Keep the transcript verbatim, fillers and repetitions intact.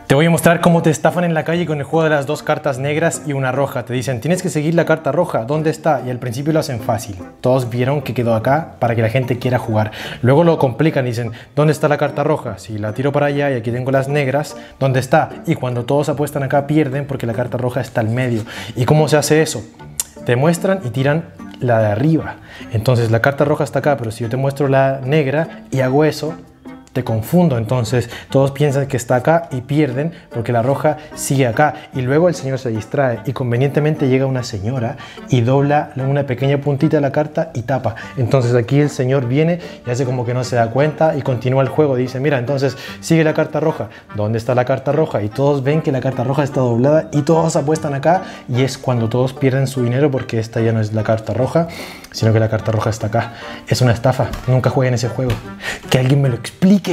Te voy a mostrar cómo te estafan en la calle con el juego de las dos cartas negras y una roja. Te dicen, tienes que seguir la carta roja, ¿dónde está? Y al principio lo hacen fácil. Todos vieron que quedó acá para que la gente quiera jugar. Luego lo complican y dicen, ¿dónde está la carta roja? Si la tiro para allá y aquí tengo las negras, ¿dónde está? Y cuando todos apuestan acá pierden porque la carta roja está al medio. ¿Y cómo se hace eso? Te muestran y tiran la de arriba. Entonces la carta roja está acá, pero si yo te muestro la negra y hago eso, te confundo, entonces todos piensan que está acá y pierden porque la roja sigue acá y luego el señor se distrae y convenientemente llega una señora y dobla una pequeña puntita de la carta y tapa. Entonces aquí el señor viene y hace como que no se da cuenta y continúa el juego. Dice, mira, entonces sigue la carta roja. ¿Dónde está la carta roja? Y todos ven que la carta roja está doblada y todos apuestan acá y es cuando todos pierden su dinero porque esta ya no es la carta roja, sino que la carta roja está acá. Es una estafa. Nunca jueguen ese juego. Que alguien me lo explique.